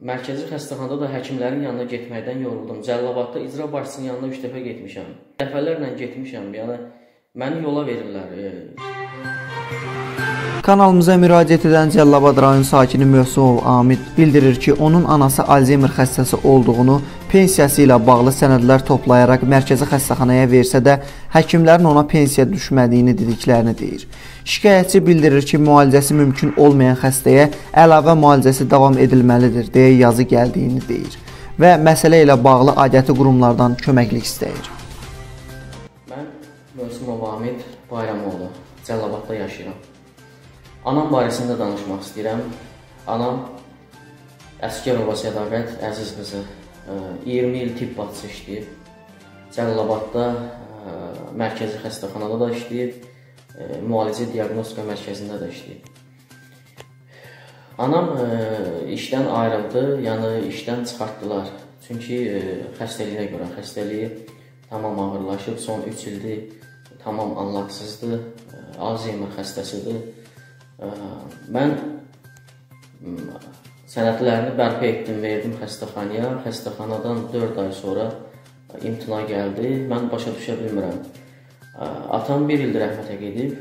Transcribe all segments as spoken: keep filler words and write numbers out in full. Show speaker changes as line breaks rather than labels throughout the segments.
Mərkəzi xəstəxanada da həkimlərin yanına getməkdən yoruldum. Cəlilabadda icra başçısının yanına üç dəfə getmişəm. Dəfələrlə getmişəm, yəni məni yola verirlər.
Kanalımıza müraciət edən Cəlilabad rayon sakini Möhsünov Amid bildirir ki, onun anası Alzheimer xəstəsi olduğunu, pensiyası ilə bağlı sənədlər toplayaraq mərkəzi xəstəxanaya versə də, həkimlərin ona pensiya düşmədiyini dediklərini deyir. Şikayətçi bildirir ki, müalicəsi mümkün olmayan xəstəyə əlavə müalicəsi davam edilməlidir deyə yazı gəldiyini deyir və məsələ ilə bağlı aidiyyəti qurumlardan köməklik istəyir.
Mən Möhsünov Amid Bayramoğlu, Cəlilabadda yaşayıram. Anam barəsində danışmaq istəyirəm. Anam Əsgərova Sədaqət Əziz qızı iyirmi il tibb bacısı işləyib. Cəlilabadda mərkəzi xəstəxanada da işləyib, müalicə diaqnostika mərkəzində də işləyib. Anam işdən ayrıldı, yəni işdən çıxartdılar. Çünki xəstəliyinə görə, xəstəliyi tamam ağırlaşıb, son üç ildir tamam anlaqsızdır, Alzheimer xəstəsidir. Mən sənədlərini bərpa etdim, verdim xəstəxanaya. Xəstəxanadan dörd ay sonra imtina gəldi. Mən başa düşə bilmirəm. Atam bir ildir rəhmətə gedib.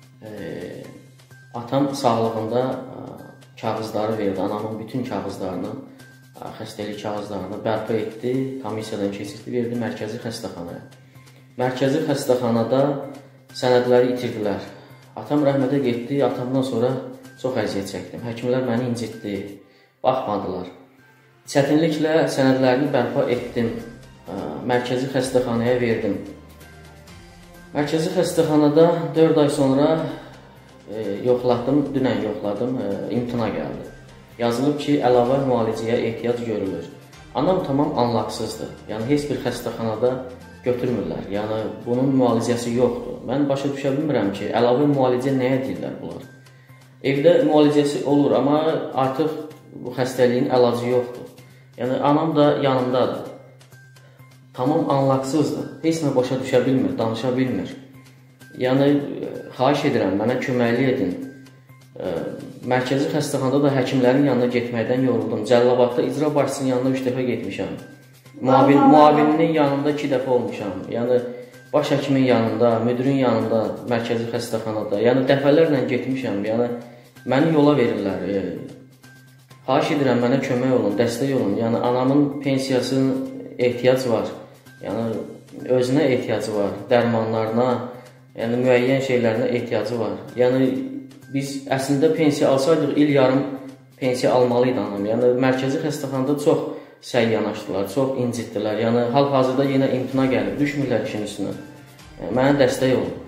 Atam sağlığında kağızları verdi. Anamın bütün kağızlarını, xəstəlik kağızlarını bərpa etdi. Komissiyadan keçirdi, verdi mərkəzi xəstəxanaya. Mərkəzi xəstəxanada sənədləri itirdilər. Atam rəhmətə getdi, atamdan sonra çox əziyyət çəkdim. Həkimlər məni incitdi, baxmadılar. Çətinliklə sənədlərini bərpa etdim, mərkəzi xəstəxanaya verdim. Mərkəzi xəstəxanada dörd ay sonra yoxladım, dünən yoxladım, imtina gəldi. Yazılıb ki, əlavə müalicəyə ehtiyac görülür. Anam tamam anlaqsızdır, yəni heç bir xəstəxanada götürmürlər, yəni bunun müalicəsi yoxdur. Mən başa düşə bilmirəm ki, əlavə müalicə nəyə deyirlər bunlar? Evdə müalicəsi olur, amma artıq bu xəstəliyin əlacı yoxdur. Yəni anam da yanımdadır. Tamam anlaqsızdır, heç nə başa düşə bilmir, danışa bilmir. Yəni, xahiş edirəm, mənə köməkli edin. Mərkəzi xəstəxanada da həkimlərin yanına getməkdən yoruldum. Cəlilabadda icra başçısının yanına üç dəfə getmişəm. Muavin, muavininin yanında iki dəfə olmuşam. Yəni, baş həkimin yanında, müdürün yanında, mərkəzi xəstəxanada. Yəni, dəfələrlə getmişəm. Yəni, məni yola verirlər. Xahiş edirəm, mənə kömək olun, dəstək olun. Yəni, anamın pensiyasının ehtiyacı var. Yəni, özünə ehtiyacı var, dərmanlarına, yəni, müəyyən şeylərinə ehtiyacı var. Yəni, biz əslində pensiya alsaydıq, il yarım pensiya almalıydı anam. Yəni, mərkəzi xəstəxanada çox səy yanaşdılar, çox incitdilər. Yəni, hal-hazırda yenə imtina gəlib, düşmürlər işin üstünə. Yəni, mənə dəstək olun.